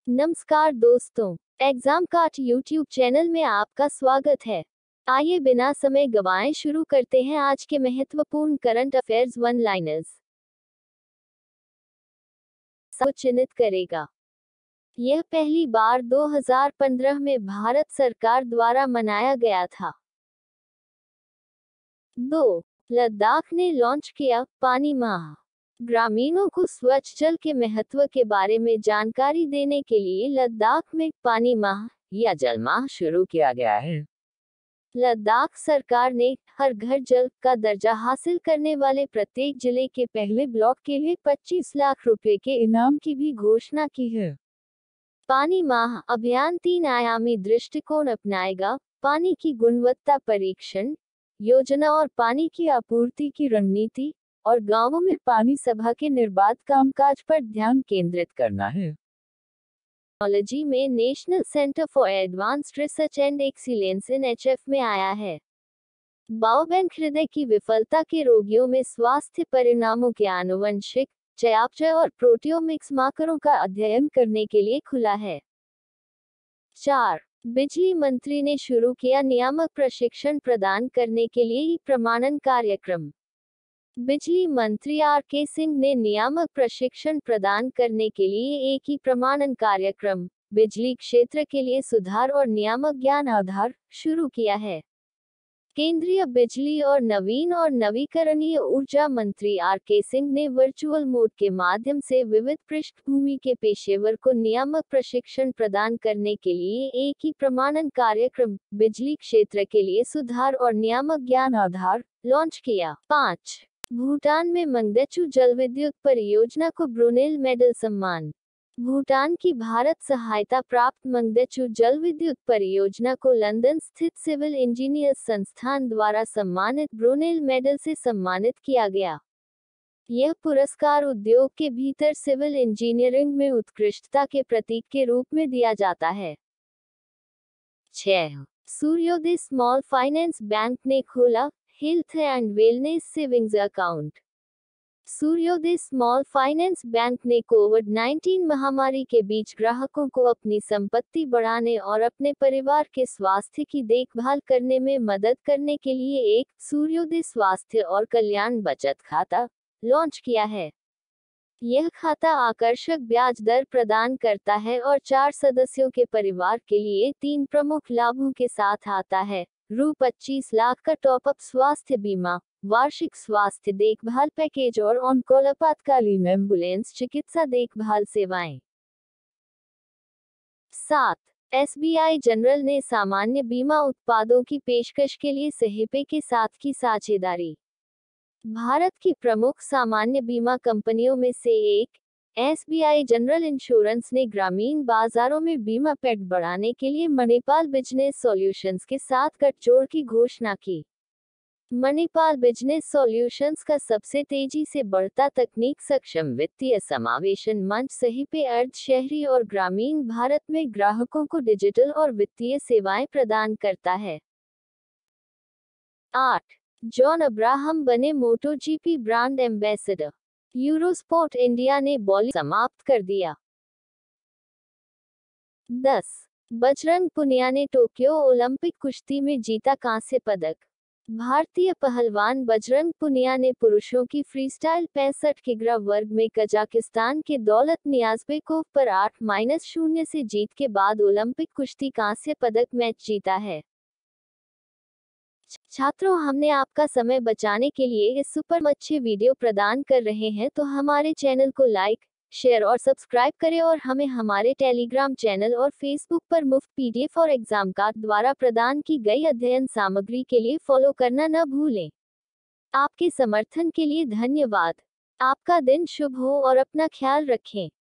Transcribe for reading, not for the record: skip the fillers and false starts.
नमस्कार दोस्तों, एग्जाम काट यूट्यूब चैनल में आपका स्वागत है। आइए बिना समय गवाएं शुरू करते हैं आज के महत्वपूर्ण करंट अफेयर्स वन लाइनर्स। चिन्हित करेगा। यह पहली बार 2015 में भारत सरकार द्वारा मनाया गया था। 2. लद्दाख ने लॉन्च किया पानी माह। ग्रामीणों को स्वच्छ जल के महत्व के बारे में जानकारी देने के लिए लद्दाख में पानी माह या जल माह शुरू किया गया है। लद्दाख सरकार ने हर घर जल का दर्जा हासिल करने वाले प्रत्येक जिले के पहले ब्लॉक के लिए 25 लाख रुपए के इनाम की भी घोषणा की है। पानी माह अभियान 3 आयामी दृष्टिकोण अपनाएगा। पानी की गुणवत्ता परीक्षण योजना और पानी की आपूर्ति की रणनीति और गांवों में पानी सभा के निर्बाध कामकाज पर ध्यान केंद्रित करना है। टेक्नोलॉजी में national centre for advanced research and excellence NHF में आया है। बाओबैंक हृदय की विफलता के रोगियों में स्वास्थ्य परिणामों के आनुवंशिक चयापचय और प्रोटियोमिक्स मार्करों का अध्ययन करने के लिए खुला है। 4. बिजली मंत्री ने शुरू किया नियामक प्रशिक्षण प्रदान करने के लिए ई प्रमाणन कार्यक्रम। बिजली मंत्री RK सिंह ने नियामक प्रशिक्षण प्रदान करने के लिए एक ही प्रमाणन कार्यक्रम बिजली क्षेत्र के लिए सुधार और नियामक ज्ञान आधार शुरू किया है। केंद्रीय बिजली और नवीन और नवीकरणीय ऊर्जा मंत्री RK सिंह ने वर्चुअल मोड के माध्यम से विविध पृष्ठभूमि के पेशेवर को नियामक प्रशिक्षण प्रदान करने के लिए एक ही प्रमाणन कार्यक्रम बिजली क्षेत्र के लिए सुधार और नियामक ज्ञान आधार लॉन्च किया। 5. भूटान में मंगदेचु जलविद्युत परियोजना को ब्रुनेल मेडल सम्मान। भूटान की भारत सहायता प्राप्त मंगदेचु जलविद्युत परियोजना को लंदन स्थित सिविल इंजीनियर्स संस्थान द्वारा सम्मानित ब्रुनेल मेडल से सम्मानित किया गया। यह पुरस्कार उद्योग के भीतर सिविल इंजीनियरिंग में उत्कृष्टता के प्रतीक के रूप में दिया जाता है। 6. सूर्योदय स्मॉल फाइनेंस बैंक ने खोला health and wellness savings account. Suryoday small finance bank ने कोविड-19 महामारी के बीच ग्राहकों को अपनी संपत्ति बढ़ाने और अपने परिवार के स्वास्थ्य की देखभाल करने में मदद करने के लिए एक सूर्योदय स्वास्थ्य और कल्याण बचत खाता लॉन्च किया है। यह खाता आकर्षक ब्याज दर प्रदान करता है और 4 सदस्यों के परिवार के लिए 3 प्रमुख लाभों के साथ आता है। रु 25 लाख का टॉपअप स्वास्थ्य बीमा, वार्षिक स्वास्थ्य देखभाल पैकेज और ऑन कॉल आपातकालीन एम्बुलेंस चिकित्सा देखभाल सेवाएं। 7. SBI जनरल ने सामान्य बीमा उत्पादों की पेशकश के लिए SEHPE के साथ की साझेदारी। भारत की प्रमुख सामान्य बीमा कंपनियों में से एक SBI जनरल इंश्योरेंस ने ग्रामीण बाजारों में बीमा पैक बढ़ाने के लिए मणिपाल बिजनेस सॉल्यूशंस के साथ गठजोड़ की घोषणा की। मणिपाल बिजनेस सॉल्यूशंस का सबसे तेजी से बढ़ता तकनीक सक्षम वित्तीय समावेशन मंच SEHPE अर्ध शहरी और ग्रामीण भारत में ग्राहकों को डिजिटल और वित्तीय सेवाएं प्रदान करता है। 8. जॉन अब्राहम बने MotoGP brand ambassador. Eurosport India ने बॉलिंग समाप्त कर दिया। 10. बजरंग पुनिया ने टोक्यो ओलंपिक कुश्ती में जीता कांस्य पदक। भारतीय पहलवान बजरंग पुनिया ने पुरुषों की फ्रीस्टाइल 65 किग्रा वर्ग में कजाकिस्तान के दौलत नियाज़बेकोव पर 8-0 से जीत के बाद ओलंपिक कुश्ती कांस्य पदक मैच जीता है। छात्रों, हमने आपका समय बचाने के लिए इस सुपर अच्छे वीडियो प्रदान कर रहे हैं, तो हमारे चैनल को लाइक, शेयर और सब्सक्राइब करें और हमें हमारे टेलीग्राम चैनल और फेसबुक पर मुफ्त PDF और एग्जाम कार्ड द्वारा प्रदान की गई अध्ययन सामग्री के लिए फॉलो करना न भूलें। आपके समर्थन के लिए धन्यवाद। आपका दिन शुभ हो और अपना ख्याल रखें।